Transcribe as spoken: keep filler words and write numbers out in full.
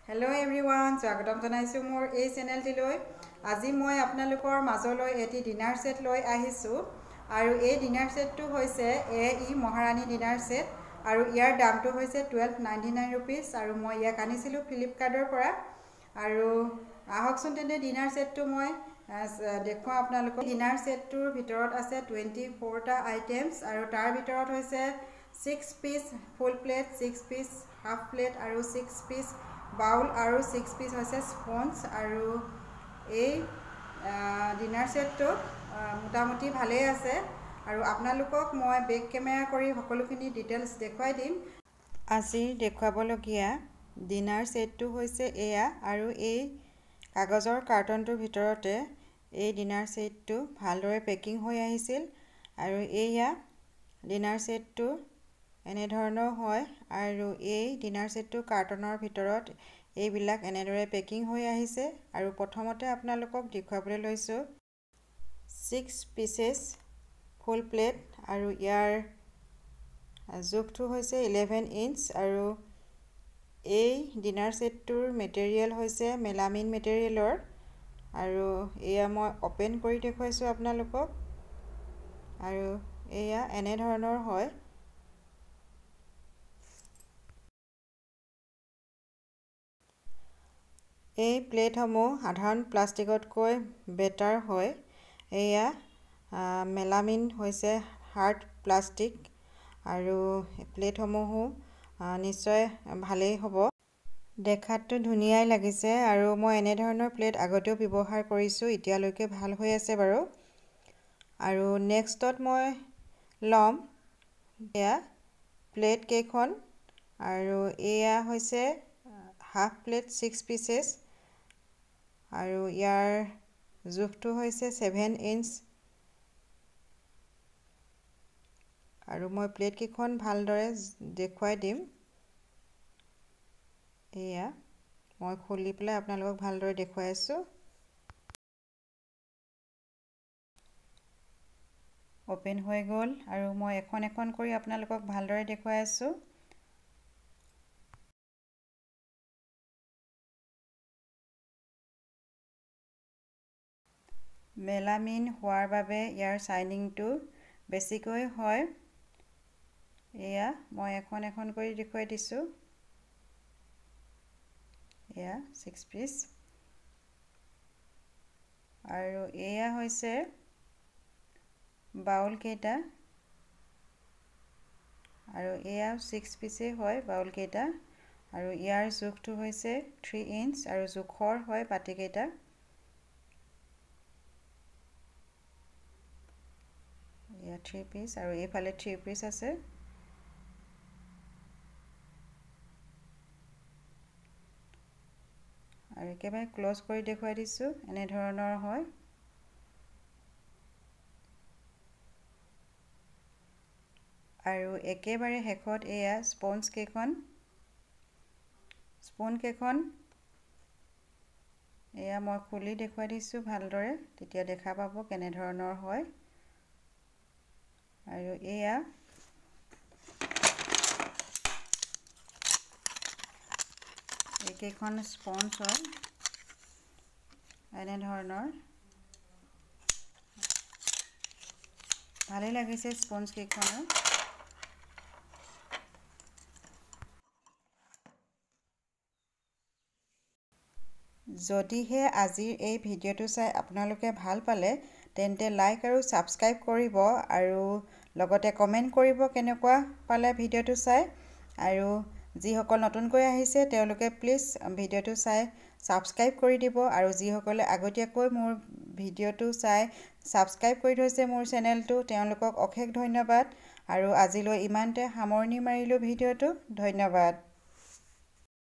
Hello everyone, স্বাগতম জনাইছো মোৰ এই চেনেলটিলৈ। আজি মই আপোনালোকৰ মাজলৈ এটি ডিনাৰ সেট লৈ আহিছো আৰু এই ডিনাৰ সেটটো হৈছে এ ই মহাৰাণী ডিনাৰ সেট আৰু ইয়াৰ দামটো হৈছে twelve ninety-nine rupees আৰু মই ইয়াক আনিছিলো ফ্লিপকাৰ্টৰ পৰা আৰু আহকচোন তেনে ডিনাৰ সেটটো মই দেখুৱা আপোনালোকক। ডিনাৰ সেটটোৰ ভিতৰত আছে twenty-four টা আইটেমছ আৰু তাৰ ভিতৰত হৈছে six piece full plate, six piece half plate আৰু six piece বাউল আৰু six piece হৈছে স্পঞ্জ আৰু এই ডিনাৰ সেটটো মোটামুটি ভালেই আছে আৰু আপোনালোকক মই বেক কেমেৰা কৰি সকলোখিনি ডিটেইলছ দেখুৱাই দিম। আজি দেখুৱাবলগীয়া ডিনাৰ সেটটো হৈছে এয়া আৰু এই কাগজৰ কাৰ্টনটোৰ ভিতৰতে এই ডিনাৰ সেটটো ভালদৰে পেকিং হৈ আহিছিল আৰু এয়া ডিনাৰ সেটটো এনে ধৰণৰ হয় আৰু এই ডিনাৰ সেটটো কাৰ্টনৰ ভিতৰত এইবিলাক এনেদৰে পেকিং হৈ আহিছে আৰু প্ৰথমতে আপোনালোকক দেখুৱাবলৈ লৈছো six pieces ফুল প্লেট আৰু ইয়াৰ জোখটো হৈছে eleven inch আৰু এই ডিনাৰ সেটটোৰ মেটেৰিয়েল হৈছে মেলামিন মেটেৰিয়েলৰ আৰু এয়া মই ওপেন কৰি দেখুৱাইছো আপোনালোকক আৰু এয়া এনে ধৰণৰ হয়। এই প্লেটসমূহ সাধাৰণ প্লাষ্টিকতকৈ বেটাৰ হয়। এয়া মেলামিন হৈছে হাৰ্ড প্লাষ্টিক আৰু প্লেটসমূহো নিশ্চয় ভালেই হ'ব। দেখাতটো ধুনীয়াই লাগিছে আৰু মই এনে ধৰণৰ প্লেট আগতেও ব্যৱহাৰ কৰিছো, এতিয়ালৈকে ভাল হৈ আছে বাৰু। আৰু নেক্সটত মই লম এয়া প্লেট কেইখন আৰু এয়া হৈছে হাফ প্লেট six pieces আৰু ইয়াৰ জোখটো হৈছে seven inch আৰু মই প্লেট কেইখন ভালদৰে দেখুৱাই দিম। এয়া মই খুলি পেলাই আপোনালোকক ভালদৰে দেখুৱাই আছো। ওপেন হৈ গ'ল আৰু মই এখন এখন কৰি আপোনালোকক ভালদৰে দেখুৱাই আছো। মেলামিন হোৱাৰ বাবে ইয়াৰ শাইনিংটো বেছিকৈ হয়। এয়া মই এখন এখন কৰি দেখুৱাই দিছো। এয়া six piece আৰু এয়া হৈছে বাউল কেইটা আৰু এয়া six piece হয় বাউল কেইটা আৰু ইয়াৰ জোখটো হৈছে three inch আৰু জোখৰ হয় বাটি কেইটা। এয়া three piece আৰু এইফালে three piece আছে আৰু একেবাৰে ক্লোজ কৰি দেখুৱাই দিছো এনে ধৰণৰ হয়। আৰু একেবাৰে শেষত এয়া স্পঞ্জ কেইখন স্পুন কেইখন এয়া মই খুলি দেখুৱাই দিছো ভালদৰে, তেতিয়া দেখা পাব কেনে ধৰণৰ হয়। আৰু এয়া একেখন স্পঞ্জ হয় এনে ধৰণৰ ভালে লাগিছে স্পঞ্জ কেইখনো। যদিহে আজিৰ এই ভিডিঅ'টো চাই আপোনালোকে ভাল পালে তেন্তে লাইক আৰু সাবস্ক্ৰাইব কৰিব আৰু লগতে কমেন্ট কৰিব কেনেকুৱা পালে ভিডিঅ'টো চাই আৰু যিসকল নতুনকৈ আহিছে তেওঁলোকে প্লিজ ভিডিঅ'টো চাই সাবস্ক্ৰাইব কৰি দিব আৰু যিসকলে আগতীয়াকৈ মোৰ ভিডিঅ'টো চাই সাবস্ক্ৰাইব কৰি থৈছে মোৰ চেনেলটো তেওঁলোকক অশেষ ধন্যবাদ আৰু আজিলৈ ইমানতে সামৰণি মাৰিলো ভিডিঅ'টো। ধন্যবাদ।